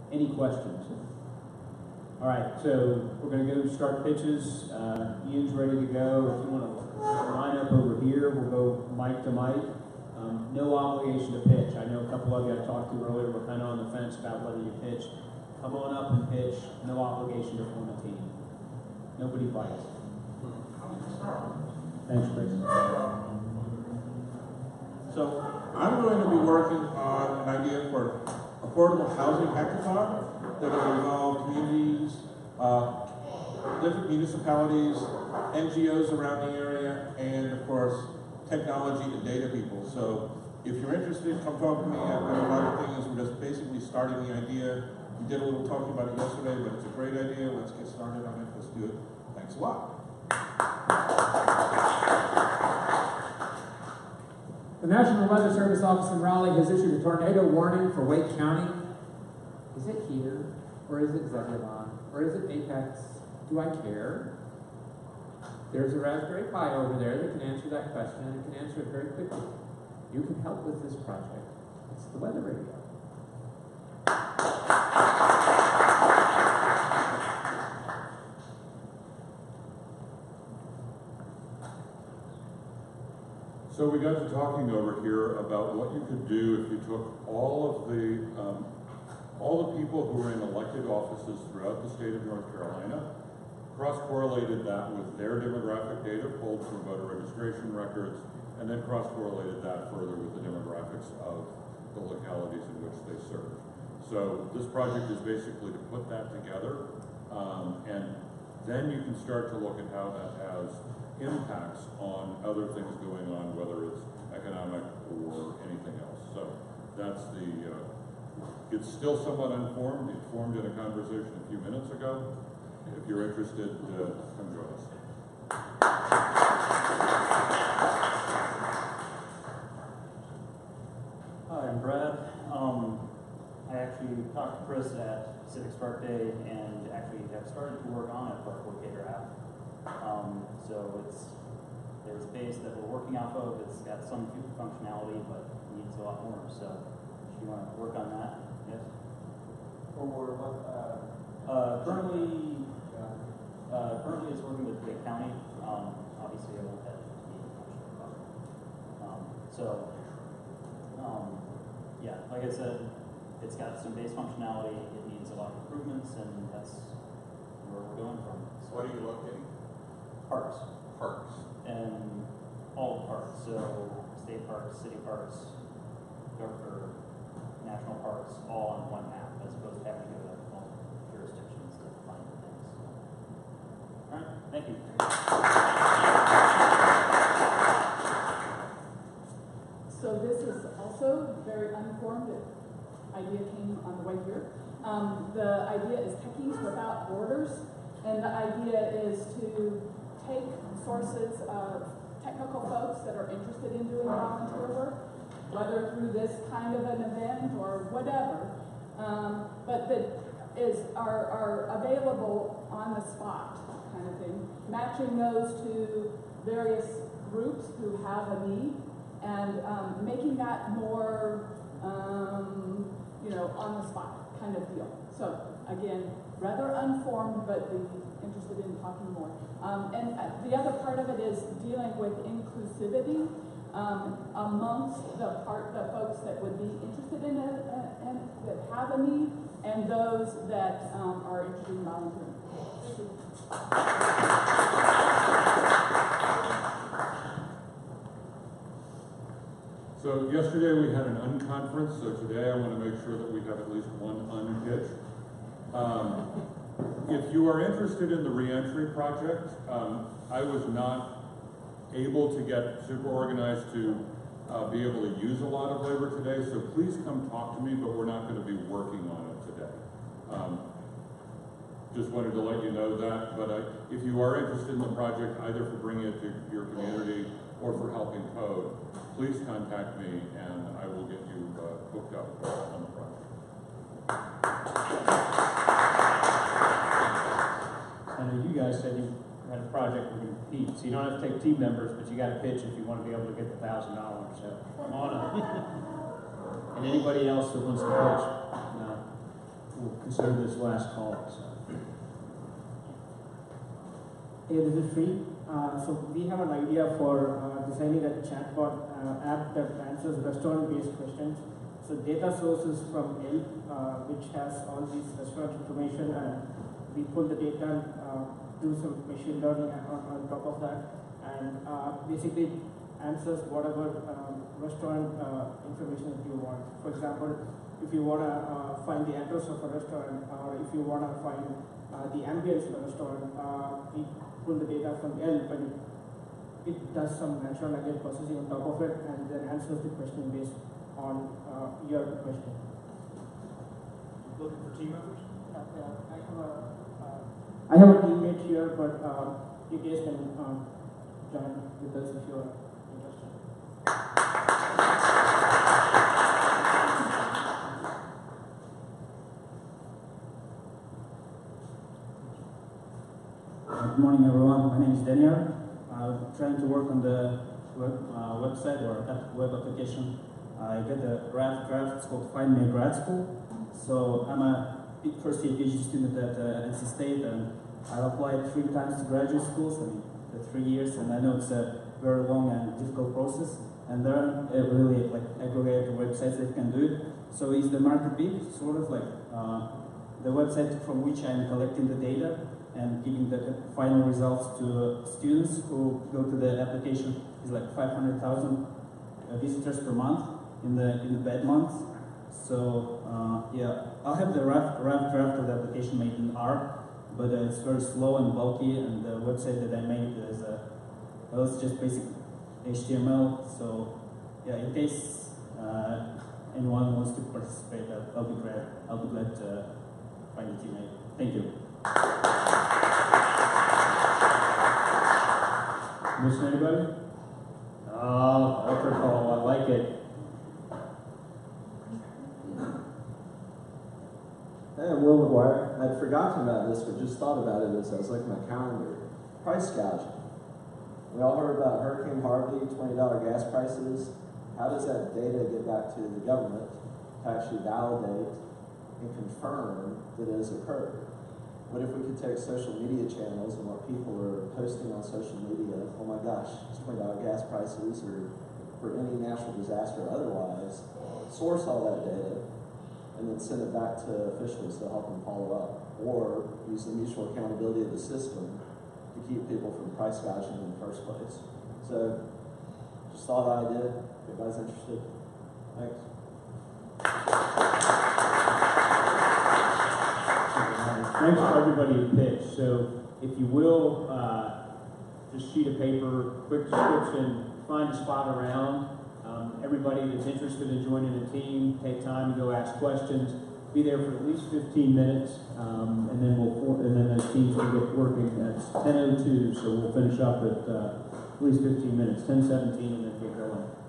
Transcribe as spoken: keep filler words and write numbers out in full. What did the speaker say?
Any questions? All right, so we're going to go start pitches. Uh, Ian's ready to go. If you want to line up over here, we'll go mic to mic. Um, no obligation to pitch. I know a couple of you I talked to earlier were kind of on the fence about whether you pitch. Come on up and pitch. No obligation to form a team. Nobody bites. Thanks, Chris. So I'm going to be working on an idea for affordable housing hackathon that will involve communities, uh, different municipalities, N G Os around the area, and of course, technology and data people. So if you're interested, come talk to me. I've got a lot of things. We're just basically starting the idea. We did a little talking about it yesterday, but it's a great idea. Let's get started on it. Let's do it. Thanks a lot. The National Weather Service office in Raleigh has issued a tornado warning for Wake County. Is it here, or is it Zebulon, or is it Apex? Do I care? There's a Raspberry Pi over there that can answer that question, and it can answer it very quickly. You can help with this project. It's the weather radio. So we got to talking over here about what you could do if you took all of the um, all the people who are in elected offices throughout the state of North Carolina, cross-correlated that with their demographic data pulled from voter registration records, and then cross-correlated that further with the demographics of the localities in which they serve. So this project is basically to put that together, um, and then you can start to look at how that has impacts on other things going on, whether it's economic or anything else. So that's the, uh, it's still somewhat unformed. It formed in a conversation a few minutes ago. If you're interested, uh, come join us. Hi, I'm Brad. Um, I actually talked to Chris at Civic Spark Day and actually have started to work on a park locator app. Um, so it's there's a base that we're working off of. It's got some functionality, but needs a lot more. So, if you want to work on that, yes. Or what? Uh, uh, currently, uh, currently it's working with the county. Um, obviously, I want that to be much um, So, um, yeah, like I said, it's got some base functionality. It needs a lot of improvements, and that's where we're going from. So, What are you locating? Parks. Parks. And all the parks, so state parks, city parks, or national parks, all on one map, as opposed to having to go to multiple jurisdictions to find things. All right, thank you. So this is also very uninformed. The idea came on the way here. Um, the idea is Techies Without Borders, and the idea is to take sources of technical folks that are interested in doing volunteer work, whether through this kind of an event or whatever, um, but that is are, are available on the spot kind of thing, matching those to various groups who have a need, and um, making that more, um, you know, on the spot kind of deal. So again, rather unformed, but the interested in talking more. Um, and uh, the other part of it is dealing with inclusivity um, amongst the part the folks that would be interested in it uh, and that have a need, and those that um, are interested in volunteering. So yesterday we had an unconference, so today I want to make sure that we have at least one unpitch. Um, if you are interested in the reentry project, um, I was not able to get super organized to uh, be able to use a lot of labor today, so please come talk to me, but we're not going to be working on it today. Um, just wanted to let you know that, but I, if you are interested in the project, either for bringing it to your community or for helping code, please contact me and I will get you uh, hooked up on the project. I know you guys said you had a project where you compete, so you don't have to take team members, but you got to pitch if you want to be able to get the thousand dollars. So come on up. And anybody else that wants to pitch, no, we'll consider this last call. So. Hey, this is Sri. Uh, so we have an idea for uh, designing a chatbot uh, app that answers restaurant-based questions. So data sources from Yelp, uh, which has all these restaurant information, and we pull the data and uh, do some machine learning on, on top of that, and uh, basically answers whatever um, restaurant uh, information that you want. For example, if you want to uh, find the address of a restaurant, or if you want to find uh, the ambience of the restaurant, uh, we pull the data from Yelp, and it does some natural language processing on top of it, and then answers the question based on uh, your question. Looking for team members? Uh, yeah, I have a uh, I have a teammate here, but uh, you guys can um, join with us if you are interested. Good morning, everyone. My name is Daniel. I'm trying to work on the web, uh, website or web application. I got a draft draft. It's called Find Me a Grad School. So I'm a first year PhD student at uh, N C State, and I've applied three times to graduate schools. I mean, the three years, and I know it's a very long and difficult process. And there are uh, really like aggregated websites that can do it. So is the market big? Sort of like uh, the website from which I'm collecting the data and giving the final results to students who go to the application is like five hundred thousand uh, visitors per month in the in the bad months. So uh, yeah, I'll have the rough, rough draft of the application made in R, but uh, it's very slow and bulky, and the website that I made is uh, well, it's just basic H T M L. So yeah, in case uh, anyone wants to participate, I'll, I'll be glad. I'll be glad to find a teammate. Thank you. Missing anybody? Oh, altar call. I like it. Hey, I'm Will McGuire. I'd forgotten about this, but just thought about it as I was looking at my calendar. Price gouging. We all heard about Hurricane Harvey, twenty dollar gas prices. How does that data get back to the government to actually validate and confirm that it has occurred? What if we could take social media channels and what people are posting on social media? Oh my gosh, it's twenty dollar gas prices, or for any natural disaster or otherwise, source all that data and then send it back to officials to help them follow up, or use the mutual accountability of the system to keep people from price gouging in the first place. So, just thought I did. If you guys interested, thanks. Thanks for everybody who pitched. So, if you will, uh, just sheet of paper, quick description, find a spot around. Um, everybody that's interested in joining a team, take time to go ask questions. Be there for at least fifteen minutes, um, and then we'll and then those teams will get working. It's ten oh two, so we'll finish up at uh, at least fifteen minutes, ten seventeen, and then get going.